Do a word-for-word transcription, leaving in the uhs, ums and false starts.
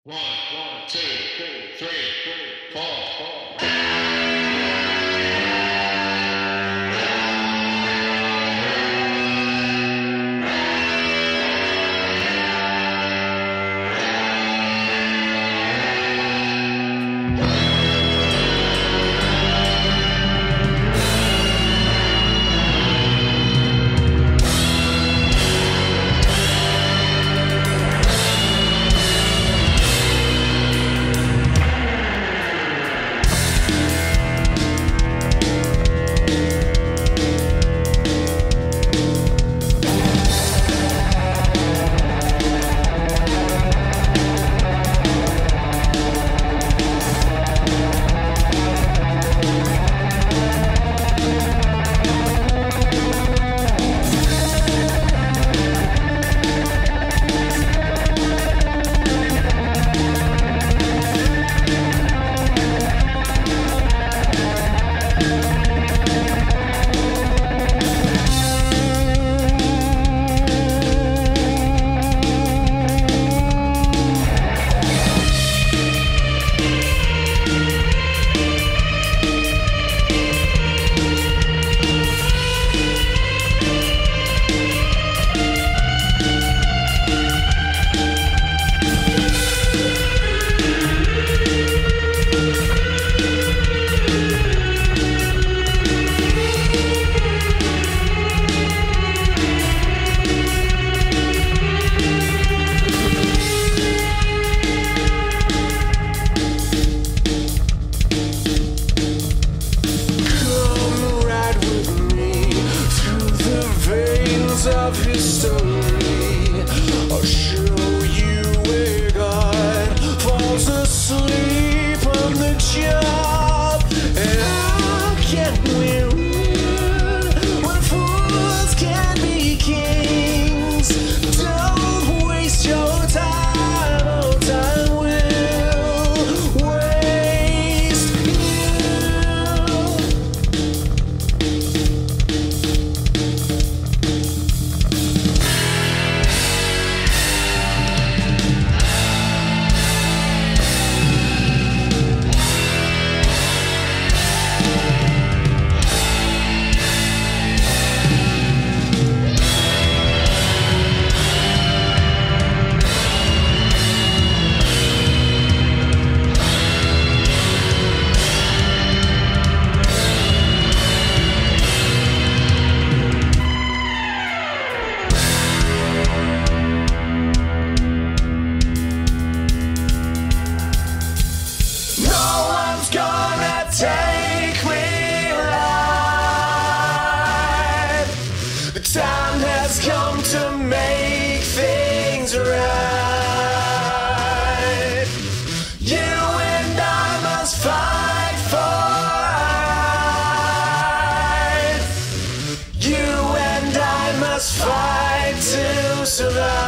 One, one, two, two, three, three, four, four. Of history, I'll show you where God falls asleep on the job. And how can we rule when fools can be kings? Don't waste your time, oh time will waste you. Take me alive. The time has come to make things right. You and I must fight for right. You and I must fight to survive.